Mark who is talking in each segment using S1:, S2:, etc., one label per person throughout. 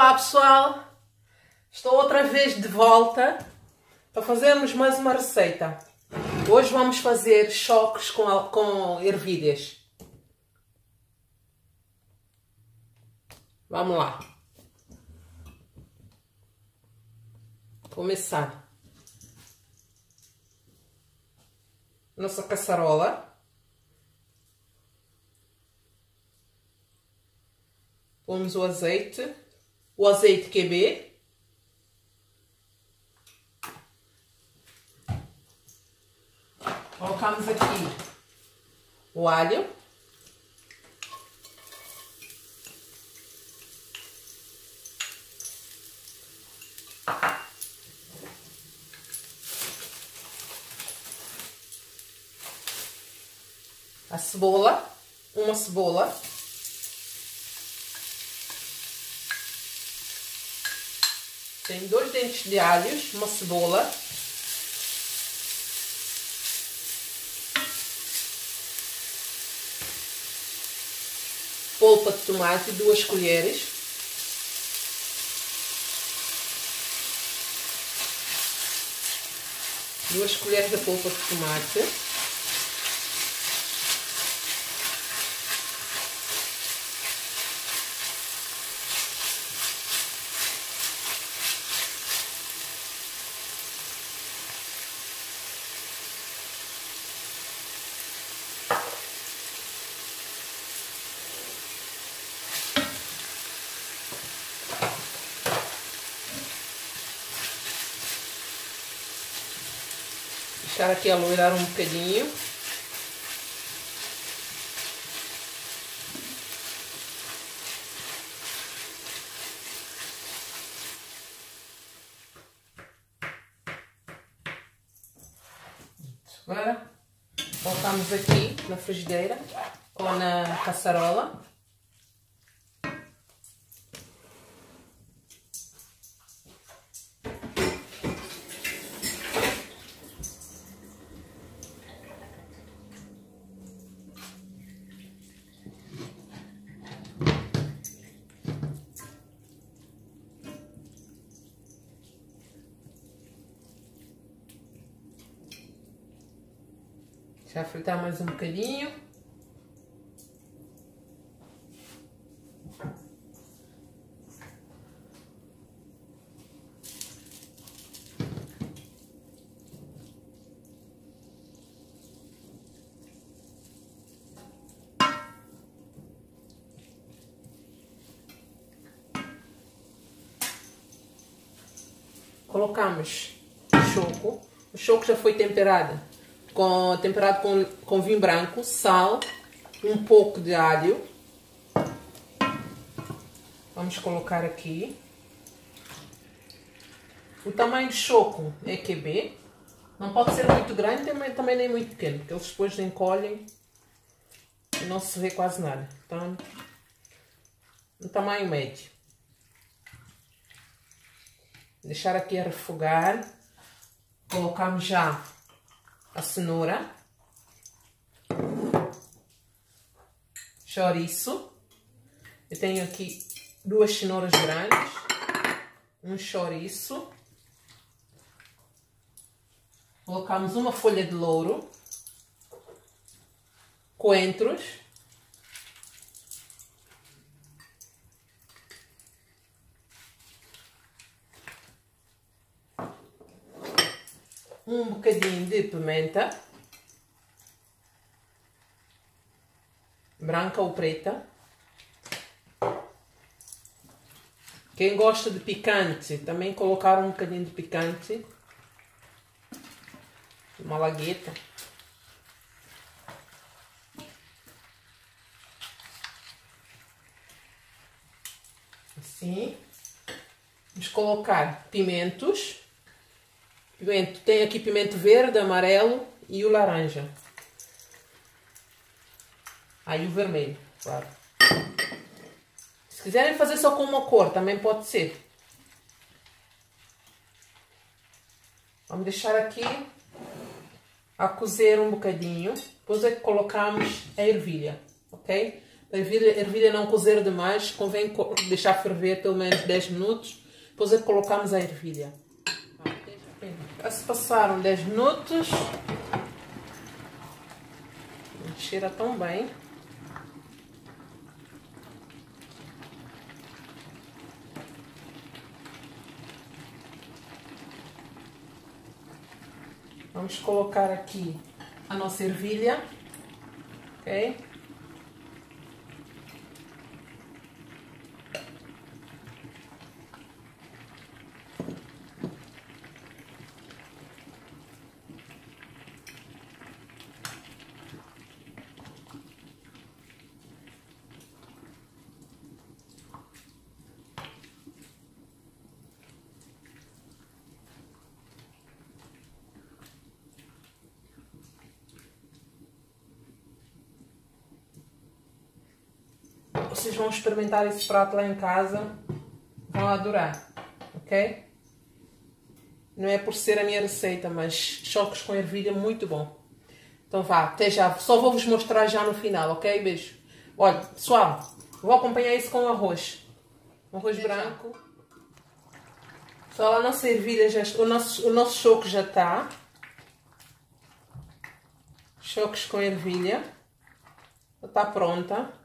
S1: Olá pessoal, estou outra vez de volta para fazermos mais uma receita. Hoje vamos fazer choques com ervilhas. Vamos lá. Começar. Nossa caçarola. Pomos o azeite QB. Colocamos aqui o alho. A cebola, uma cebola. Tem 2 dentes de alhos, uma cebola. Polpa de tomate, 2 colheres. Duas colheres de polpa de tomate. Deixar aqui alourar um bocadinho. Agora voltamos aqui na frigideira ou na caçarola. Já fritar mais um bocadinho. Colocamos o choco. O choco já foi temperado com vinho branco, sal, um pouco de alho. Vamos colocar aqui. O tamanho do choco é QB. Não pode ser muito grande, também nem muito pequeno, porque eles depois encolhem e não se vê quase nada. Então, um tamanho médio. Deixar aqui a refogar. Colocamos já a cenoura, chouriço. Eu tenho aqui 2 cenouras grandes, um chouriço. Colocamos uma folha de louro, coentros, um bocadinho de pimenta, branca ou preta. Quem gosta de picante, também colocar um bocadinho de picante. Uma lagueta. Assim. Vamos colocar pimentos. Tem aqui pimento verde, amarelo e o laranja. Aí o vermelho, claro. Se quiserem fazer só com uma cor, também pode ser. Vamos deixar aqui a cozer um bocadinho. Depois é que colocamos a ervilha, ok? A ervilha não cozer demais, convém deixar ferver pelo menos 10 minutos, depois é que colocamos a ervilha. Já se passaram 10 minutos, cheira tão bem. Vamos colocar aqui a nossa ervilha, ok? Vocês vão experimentar esse prato lá em casa, vão adorar, ok? Não é por ser a minha receita, mas choques com ervilha muito bom. Então vá, até já. Só vou vos mostrar já no final, ok? Beijo. Olha, pessoal, vou acompanhar isso com arroz. Arroz branco. Só a nossa ervilha, o nosso choque já está. Choques com ervilha. Está pronta.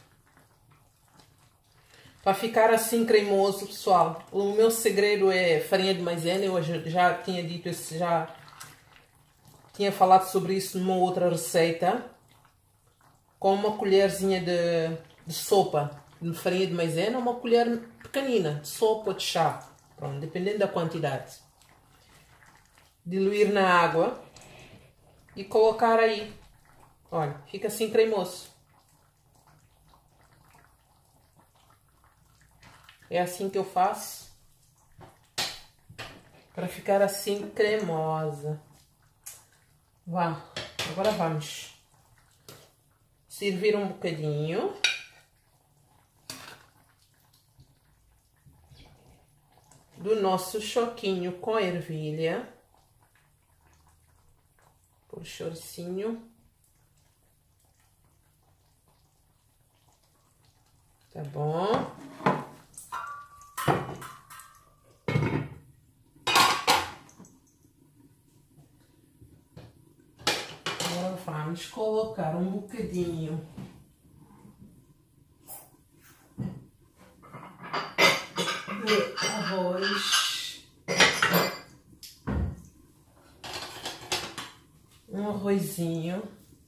S1: Para ficar assim cremoso, pessoal, o meu segredo é farinha de maisena. Eu já tinha dito isso, já tinha falado sobre isso numa outra receita. Com uma colherzinha de sopa de farinha de maisena, uma colher pequenina de sopa ou de chá, pronto, dependendo da quantidade. Diluir na água e colocar aí. Olha, fica assim cremoso. É assim que eu faço para ficar assim cremosa. Vá, agora vamos servir um bocadinho. Do nosso choquinho com ervilha. Por chorcinho. Tá bom? Agora vamos colocar um bocadinho de arroz. Um arrozinho.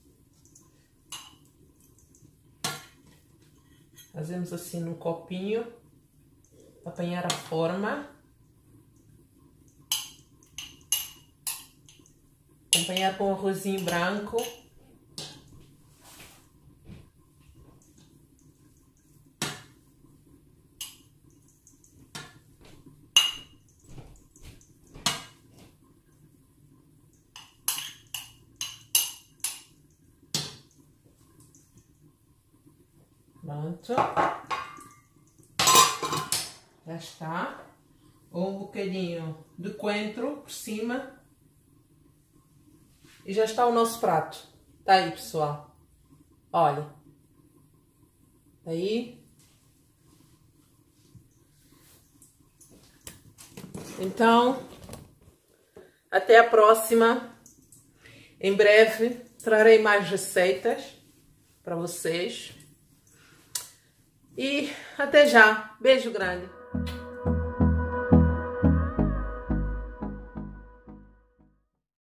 S1: Fazemos assim no copinho, para apanhar a forma. Acompanhar com arrozinho branco. Pronto. Já está. Um bocadinho de coentro por cima. E já está o nosso prato. Tá aí, pessoal. Olha. Tá aí. Então, até a próxima. Em breve trarei mais receitas para vocês. E até já. Beijo grande.